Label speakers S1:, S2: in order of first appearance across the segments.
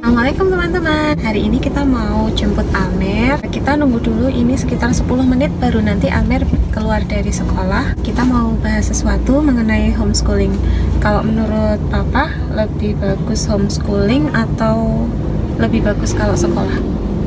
S1: Assalamualaikum teman-teman. Hari ini kita mau jemput Almer. Kita nunggu dulu ini sekitar 10 menit baru nanti Almer keluar dari sekolah. Kita mau bahas sesuatu mengenai homeschooling. Kalau menurut Papa, lebih bagus homeschooling atau lebih bagus kalau sekolah?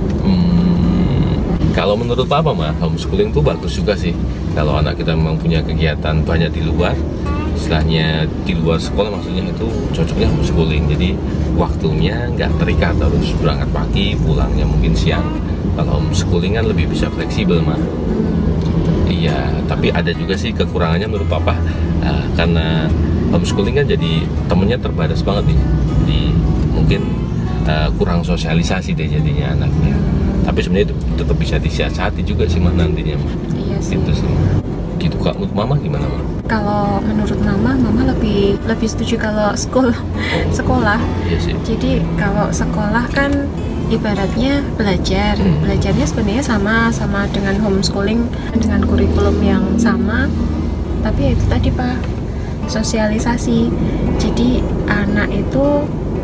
S2: Kalau menurut Papa mah homeschooling tuh bagus juga sih. Kalau anak kita memang punya kegiatan banyak di luar, istilahnya di luar sekolah, maksudnya itu cocoknya homeschooling. Jadi waktunya nggak terikat harus berangkat pagi, pulangnya mungkin siang. Kalau homeschooling kan lebih bisa fleksibel mah. Iya, tapi ada juga sih kekurangannya menurut Papa, karena homeschooling kan jadi temennya terbatas banget nih. Di mungkin kurang sosialisasi deh jadinya anaknya. Tapi sebenarnya itu tetap bisa disiasati juga sih mah nantinya mah.
S1: Iya sih.
S2: Itu sih. Gitu. Kak, menurut Mama gimana mah?
S1: Kalau menurut Mama lebih setuju kalau sekolah.
S2: Iya sih.
S1: Jadi kalau sekolah kan ibaratnya belajarnya sebenarnya sama dengan homeschooling, dengan kurikulum yang sama, tapi ya itu tadi Pak, sosialisasi. Jadi anak itu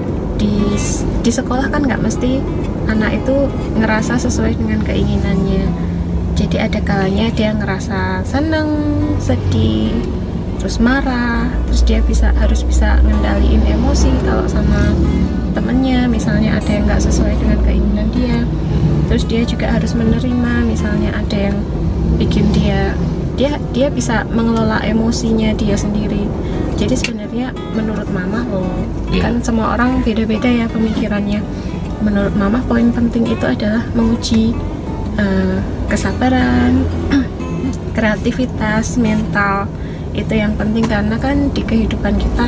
S1: di sekolah kan nggak mesti anak itu ngerasa sesuai dengan keinginannya. Jadi ada kalanya dia ngerasa seneng, sedih, terus marah, terus dia harus bisa ngendaliin emosi kalau sama temennya, misalnya ada yang nggak sesuai dengan keinginan dia. Terus dia juga harus menerima, misalnya ada yang bikin dia bisa mengelola emosinya dia sendiri. Jadi sebenarnya menurut Mama kan semua orang beda-beda ya pemikirannya. Menurut Mama poin penting itu adalah menguji kesabaran, kreativitas, mental. Itu yang penting karena kan di kehidupan kita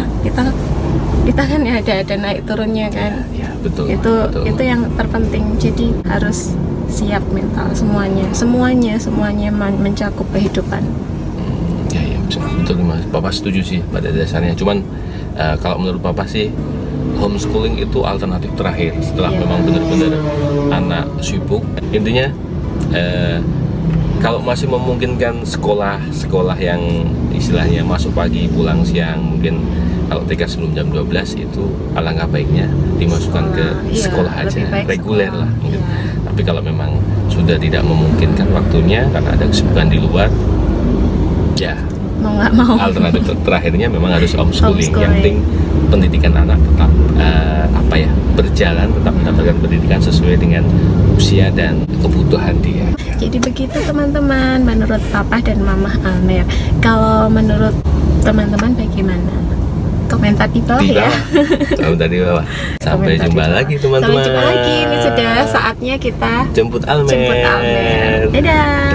S1: kan ya ada naik turunnya kan.
S2: Ya, betul.
S1: Itu yang terpenting. Jadi harus siap mental semuanya mencakup kehidupan.
S2: Ya, betul Mas. Papa setuju sih pada dasarnya. Cuman kalau menurut Papa sih homeschooling itu alternatif terakhir setelah memang benar-benar anak sibuk. Intinya kalau masih memungkinkan sekolah yang istilahnya masuk pagi pulang siang, mungkin kalau TK sebelum jam 12 itu alangkah baiknya dimasukkan ke sekolah aja reguler lah mungkin. Tapi kalau memang sudah tidak memungkinkan waktunya karena ada kesibukan di luar, ya
S1: mau nggak mau
S2: alternatif terakhirnya memang harus homeschooling. Yang penting pendidikan anak tetap berjalan, tetap mendapatkan pendidikan sesuai dengan usia dan kebutuhan dia.
S1: Jadi begitu teman-teman menurut Papa dan Mama Almer. Kalau menurut teman-teman bagaimana? Komentar di bawah ya.
S2: Komentar di bawah. Sampai jumpa lagi teman-teman.
S1: Sampai jumpa lagi. Ini sudah saatnya kita
S2: jemput Almer.
S1: Dadah.